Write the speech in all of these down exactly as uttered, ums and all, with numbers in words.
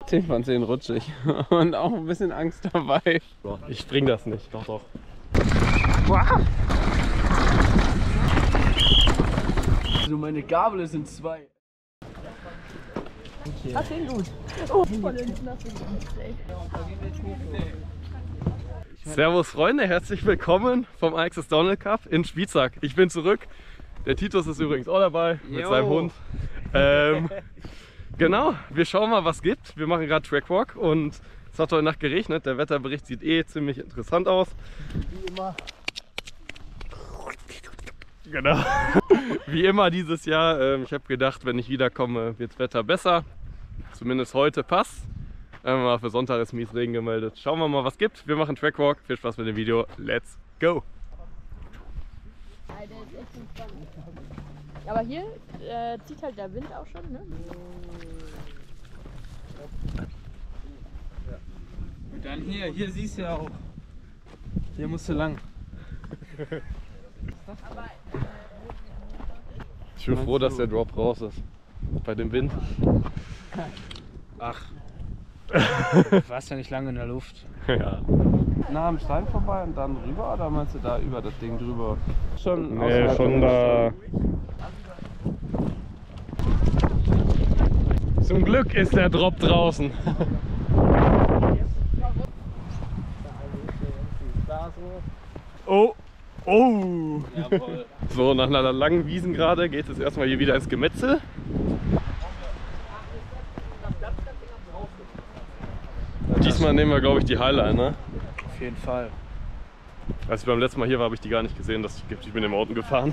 zehn von zehn rutschig und auch ein bisschen Angst dabei. Ich bring das nicht. Doch, doch. Also meine Gabel sind zwei. Okay. Ach, den gut. Oh, voll ins Nasse. Servus Freunde, herzlich willkommen vom Aixes Downhill Cup in Spitzak. Ich bin zurück. Der Titus ist übrigens auch dabei mit Jo. seinem Hund. Ähm, genau, wir schauen mal, was gibt. Wir machen gerade Trackwalk und es hat heute Nacht geregnet. Der Wetterbericht sieht eh ziemlich interessant aus. Wie immer. Genau. Wie immer dieses Jahr. Ähm, ich habe gedacht, wenn ich wiederkomme, wird das Wetter besser. Zumindest heute passt. Ähm, für Sonntag ist mies Regen gemeldet. Schauen wir mal, was gibt. Wir machen Trackwalk. Viel Spaß mit dem Video. Let's go! Aber hier äh, zieht halt der Wind auch schon, ne? Und dann hier, hier siehst du ja auch. Hier musst du lang. Ich bin froh, dass der Drop raus ist. Bei dem Wind. Ach. Du warst ja nicht lange in der Luft. Ja. Nah am Stein vorbei und dann rüber, oder meinst du da über das Ding drüber? Schon Nee, außerhalb schon von- da. Zum Glück ist der Drop draußen. Oh, oh. Jawohl. So, nach einer langen Wiesen gerade geht es erstmal hier wieder ins Gemetzel. Diesmal nehmen wir, glaube ich, die Highline, ne? Auf jeden Fall. Als ich beim letzten Mal hier war, habe ich die gar nicht gesehen, dass es die gibt. Ich bin im Auto gefahren.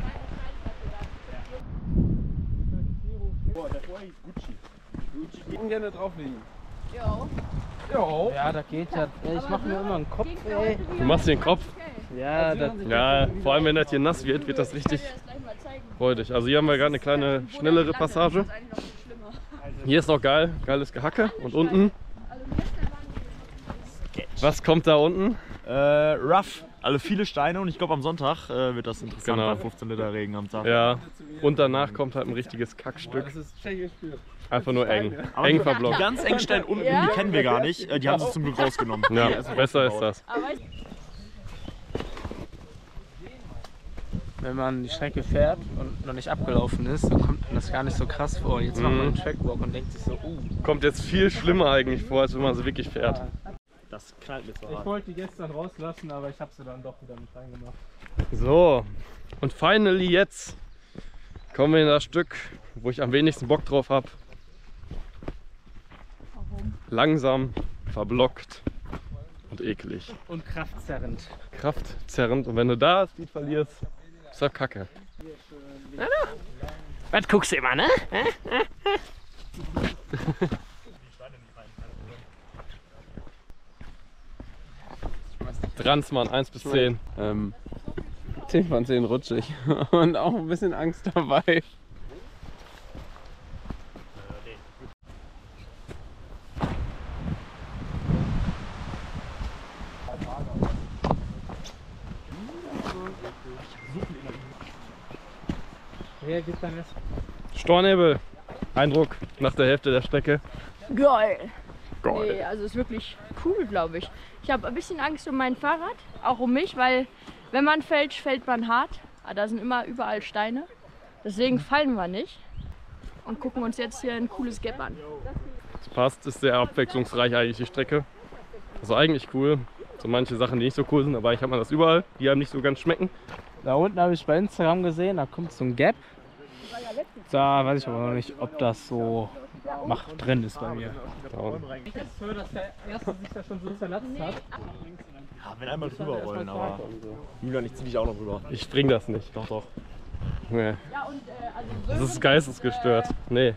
Ich würde gerne drauflegen. Ja. Ja. Ja, da geht ja. Ey, ich mache mir immer einen Kopf, ey. Du machst den Kopf. Ja, das. Ja, vor allem wenn das hier nass wird, wird das richtig freudig. Also hier haben wir gerade eine kleine schnellere Passage. Hier ist noch geil, geiles Gehacke. Und unten, was kommt da unten? Äh, rough. Also viele Steine und ich glaube am Sonntag äh, wird das interessant Genau. bei fünfzehn Liter Regen am Tag. Ja, und danach kommt halt ein richtiges Kackstück. Das ist tschechisch für. Einfach nur eng. Aber Eng die- verblockt. Die ganz engen Steine unten, Ja? die kennen wir gar nicht. Äh, die haben sie zum Glück rausgenommen. Ja, besser ist das. Aber Wenn man die Strecke fährt und noch nicht abgelaufen ist, dann kommt man das gar nicht so krass vor. Jetzt macht man einen Trackwalk und denkt sich so, uh. Kommt jetzt viel schlimmer eigentlich vor, als wenn man sie wirklich fährt. Das knallt mir so Ich hart. wollte die gestern rauslassen, aber ich habe sie dann doch wieder mit reingemacht. So, und finally jetzt kommen wir in das Stück, wo ich am wenigsten Bock drauf habe. Langsam, verblockt und eklig. Und kraftzerrend. Kraftzerrend. Und wenn du da das Speed verlierst, ist das Kacke. Was guckst du immer, ne? Dransmann, eins bis zehn. Ähm, zehn von zehn rutschig und auch ein bisschen Angst dabei. Wer gibt dann erst? Stornebel. Eindruck nach der Hälfte der Strecke. geil. Geil. Nee, also ist wirklich cool, glaube ich. Ich habe ein bisschen Angst um mein Fahrrad, auch um mich, weil wenn man fällt, fällt man hart. Aber da sind immer überall Steine. Deswegen fallen wir nicht. Und gucken uns jetzt hier ein cooles Gap an. Das passt, ist sehr abwechslungsreich eigentlich die Strecke. Also eigentlich cool. So manche Sachen, die nicht so cool sind, aber eigentlich hat man das überall, die einem nicht so ganz schmecken. Da unten habe ich bei Instagram gesehen, da kommt so ein Gap. Da weiß ich aber noch nicht, ob das so mach drin ist bei mir. Ich ist so, dass der erste sich da schon so zerlatzt hat. Ja, wenn einmal drüber wollen, aber Julian, ich zieh dich auch noch rüber. Ich bring das nicht. Doch, doch. Nee. Ja, und äh, also Das ist geistesgestört. Nee.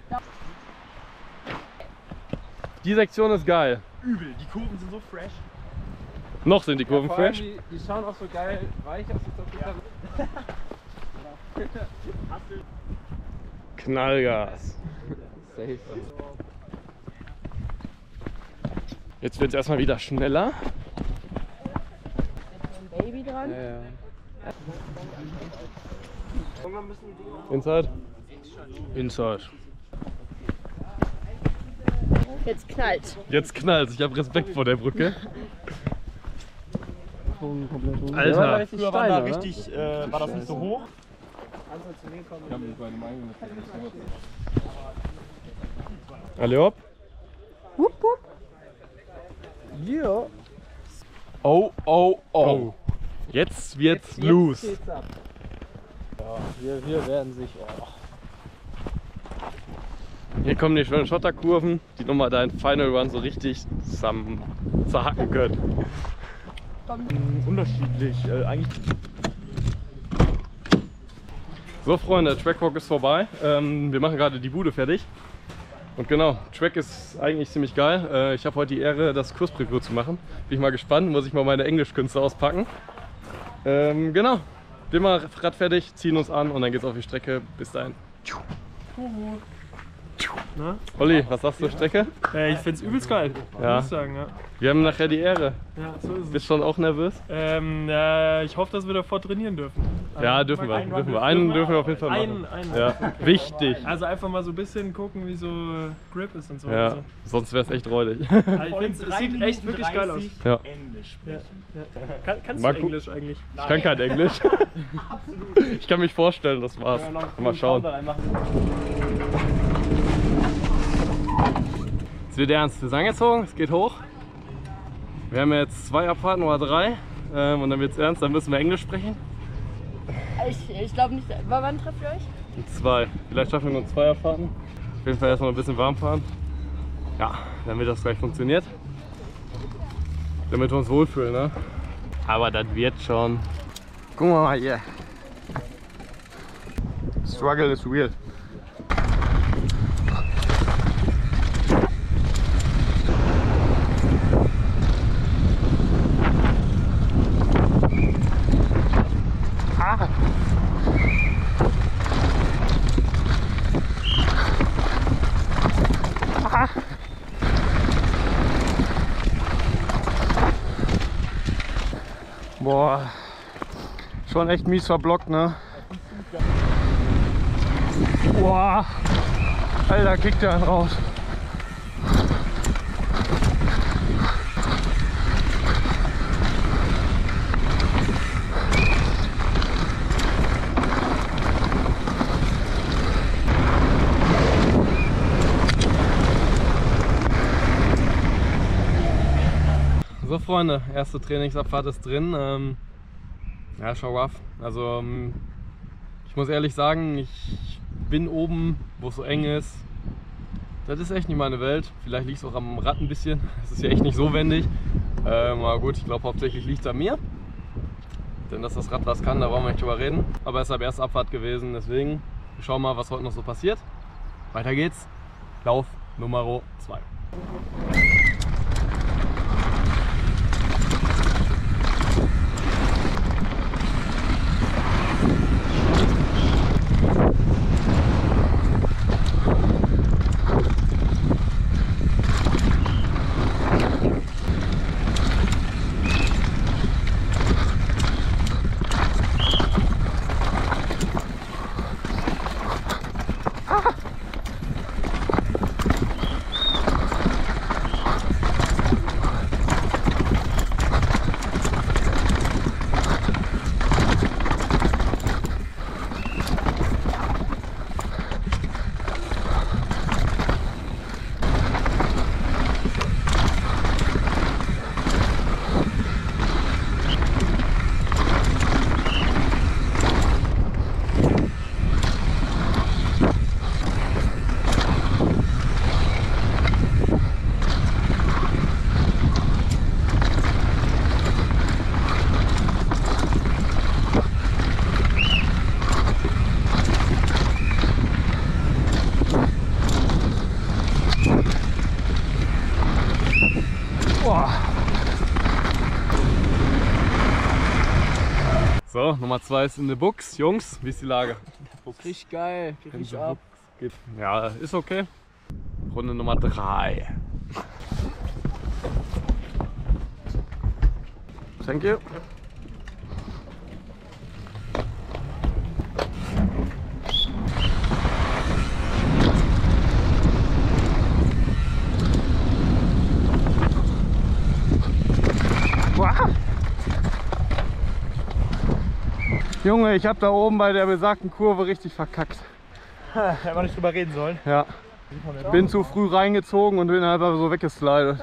Die Sektion ist geil. Übel, die Kurven sind so fresh. Noch sind die Kurven Vor allem fresh. Die, die schauen auch so geil weich aus. Ist doch Knallgas. safe. Jetzt wird es erstmal wieder schneller. ein Baby dran. Ja, ja. Inside. Inside. Jetzt knallt. Jetzt knallt. Ich habe Respekt vor der Brücke. Alter. Früher war da richtig, äh, war das nicht so hoch? Alle hopp. Wupp, wupp. Ja. Oh, oh, oh. Jetzt wird's loose. Geht's ab. Ja, wir, wir werden sich. Oh. Hier kommen die schönen Schotterkurven, die nochmal deinen Final Run so richtig zusammen zerhacken können. Unterschiedlich, äh, eigentlich. So Freunde, der Trackwalk ist vorbei. Ähm, wir machen gerade die Bude fertig. Und genau, Track ist eigentlich ziemlich geil. Äh, ich habe heute die Ehre, das Kursprägur zu machen. Bin ich mal gespannt, muss ich mal meine Englischkünste auspacken. Ähm, genau, wir machen Rad fertig, ziehen uns an und dann geht's auf die Strecke. Bis dahin. Na? Olli, was sagst du zur Strecke? Äh, ich find's übelst geil, Ja. muss ich sagen. Ja, Wir haben nachher die Ehre. ja so ist es. Bist schon auch nervös? Ähm, äh, ich hoffe, dass wir davor trainieren dürfen. Ja, dürfen wir. Dürfen wir. Einen dürfen wir auf jeden Fall Einen, machen. einen. Ja, wichtig. Also einfach mal so ein bisschen gucken, wie so äh, Grip ist und so. Ja, Also, sonst wäre es echt räudig. also ich find's, es sieht echt wirklich geil aus. Ja. Englisch. Ja, ja. Kann, kannst Mal du gu- Englisch eigentlich? Ich kann kein Englisch. Ich kann mich vorstellen, das war's. Mal schauen. Es wird ernst. Wir sind angezogen, es geht hoch. Wir haben jetzt zwei Abfahrten oder drei. Ähm, und dann wird es ernst, dann müssen wir Englisch sprechen. Ich, ich glaube nicht. Wann trefft ihr euch? Und zwei. Vielleicht schaffen wir nur zwei Abfahrten. Auf jeden Fall erstmal ein bisschen warm fahren. Ja, damit das gleich funktioniert. Damit wir uns wohlfühlen, ne? Aber das wird schon. Gucken wir mal hier. Struggle is real. Boah, schon echt mies verblockt, ne? Boah, Alter, kickt der einen raus. So Freunde, erste Trainingsabfahrt ist drin. Ähm, ja, schon rough. Also ähm, ich muss ehrlich sagen, ich bin oben, wo es so eng ist. Das ist echt nicht meine Welt. Vielleicht liegt es auch am Rad ein bisschen. Es ist ja echt nicht so wendig. Ähm, aber gut, ich glaube hauptsächlich liegt es an mir. Denn dass das Rad was kann, da wollen wir nicht drüber reden. Aber es ist halt erste Abfahrt gewesen, deswegen wir schauen mal, was heute noch so passiert. Weiter geht's. Lauf Nummer zwei. So, Nummer zwei ist in the books. Jungs, wie ist die Lage? Richtig geil, geht richtig ab. Geht. Ja, ist okay. Runde Nummer drei. Thank you. Junge, ich habe da oben bei der besagten Kurve richtig verkackt. Hätten wir nicht drüber reden sollen. Ja. Bin zu früh reingezogen und bin einfach so weggeslidet.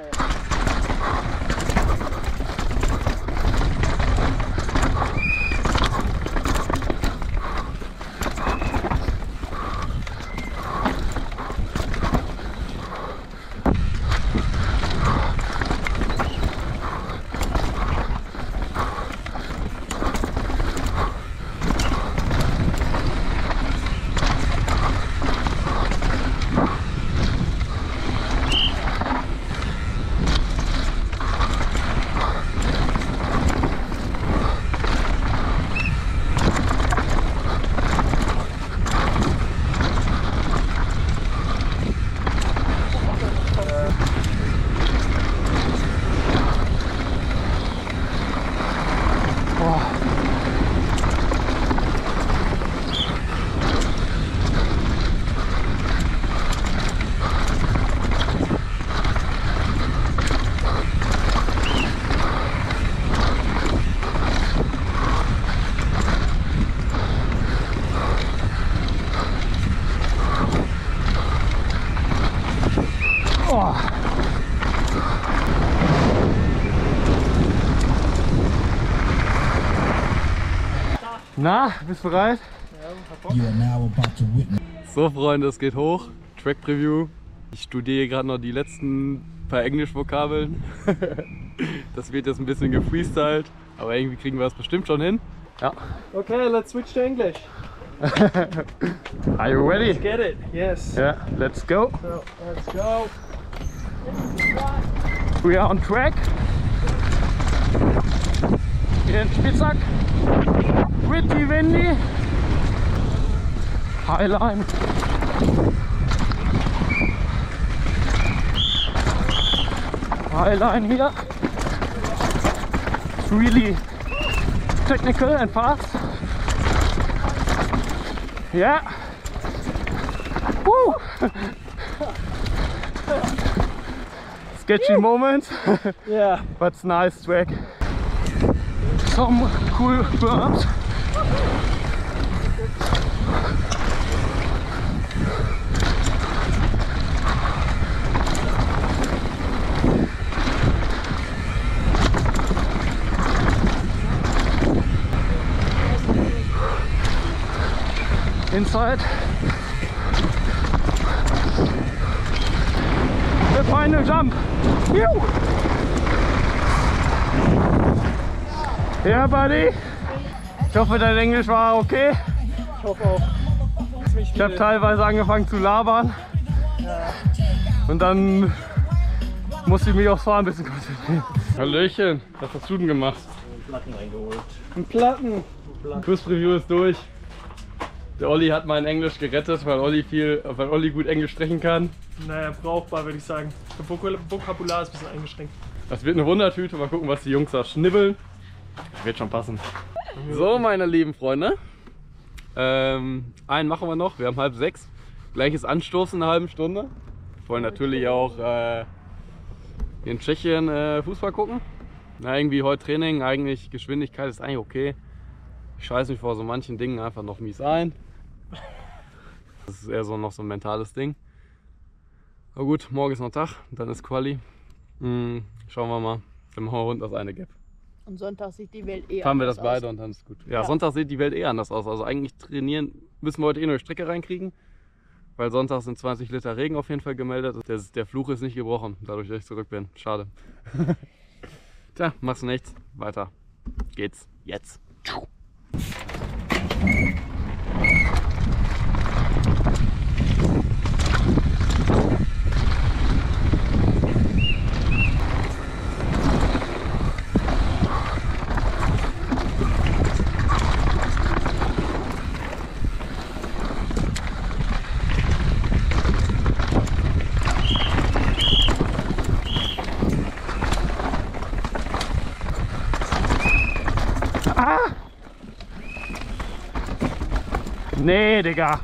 Na, bist du bereit? So Freunde, es geht hoch. Track Preview. Ich studiere gerade noch die letzten paar Englisch-Vokabeln. Das wird jetzt ein bisschen gefreestylt, aber irgendwie kriegen wir das bestimmt schon hin. Ja. Okay, let's switch to English. Are you ready? Let's get it. Yes. Yeah, let's go. So, let's go. We are on track. Hier in Spitzak. Pretty windy. Highline. Highline here. It's really technical and fast. Yeah. Woo! Sketchy moments. Yeah. But it's nice track. Some cool berms. Inside the final jump. Phew. Ja, Buddy. Ich hoffe, dein Englisch war okay. Ich hoffe auch. Ich habe teilweise angefangen zu labern. Ja. Und dann musste ich mich aufs Fahren ein bisschen konzentrieren. Hallöchen, was hast du denn gemacht? Platten reingeholt. Ein Platten. Kurspreview ist durch. Der Olli hat mein Englisch gerettet, weil Olli viel, weil Olli gut Englisch sprechen kann. Naja, brauchbar würde ich sagen. Das Vokabular ist ein bisschen eingeschränkt. Das wird eine Wundertüte. Mal gucken, was die Jungs da schnibbeln. Das wird schon passen. So, meine lieben Freunde. Ähm, einen machen wir noch. Wir haben halb sechs. Gleiches Anstoßen in einer halben Stunde. Wir wollen natürlich auch äh, in Tschechien äh, Fußball gucken. Na, irgendwie heute Training, eigentlich Geschwindigkeit ist eigentlich okay. Ich scheiße mich vor so manchen Dingen einfach noch mies ein. Das ist eher so noch so ein mentales Ding. Aber gut, morgen ist noch Tag, dann ist Quali. Hm, schauen wir mal. Dann machen wir rund das eine Gap. Und Sonntag sieht die Welt eh Fahren wir das anders beide aus. und dann ist gut. Ja, Ja. Sonntag sieht die Welt eh anders aus. Also eigentlich trainieren müssen wir heute eh nur eine Strecke reinkriegen. Weil Sonntag sind zwanzig Liter Regen auf jeden Fall gemeldet. Der, der Fluch ist nicht gebrochen, dadurch, dass ich zurück bin. Schade. Tja, machst nichts. Weiter geht's jetzt. Nee, Digga.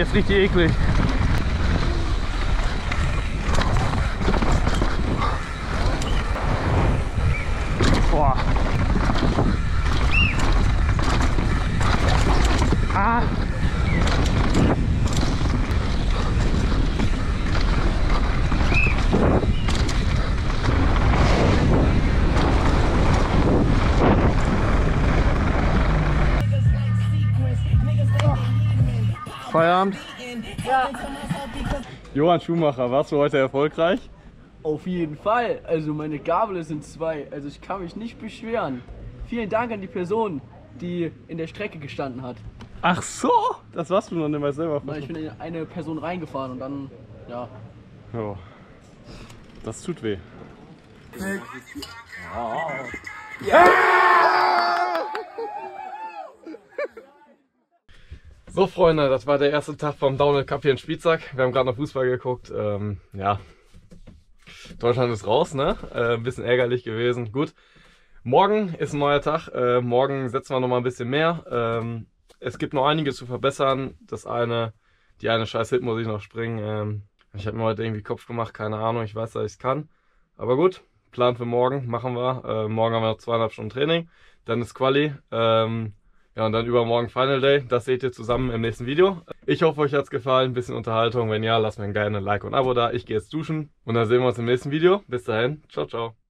ist richtig eklig. Boah. Ah. Feierabend. Ja. Johann Schumacher, warst du heute erfolgreich? Auf jeden Fall. Also meine Gabel sind zwei. Also ich kann mich nicht beschweren. Vielen Dank an die Person, die in der Strecke gestanden hat. Ach so, das warst du noch nicht mal selber. Weil ich bin in eine Person reingefahren und dann, ja. Ja, das tut weh. So Freunde, das war der erste Tag vom Downhill Cup hier in Spitzak. Wir haben gerade noch Fußball geguckt. Ähm, ja, Deutschland ist raus, ne? Äh, ein bisschen ärgerlich gewesen. Gut, morgen ist ein neuer Tag. Äh, morgen setzen wir noch mal ein bisschen mehr. Ähm, es gibt noch einiges zu verbessern. Das eine, die eine scheiß Hit muss ich noch springen. Ähm, ich habe mir heute irgendwie Kopf gemacht, keine Ahnung. Ich weiß, dass ich es kann. Aber gut, Plan für morgen machen wir. Äh, morgen haben wir noch zweieinhalb Stunden Training. Dann ist Quali. Ähm, Ja, und dann übermorgen Final Day. Das seht ihr zusammen im nächsten Video. Ich hoffe, euch hat es gefallen. Ein bisschen Unterhaltung. Wenn ja, lasst mir gerne ein Like und ein Abo da. Ich gehe jetzt duschen und dann sehen wir uns im nächsten Video. Bis dahin. Ciao, ciao.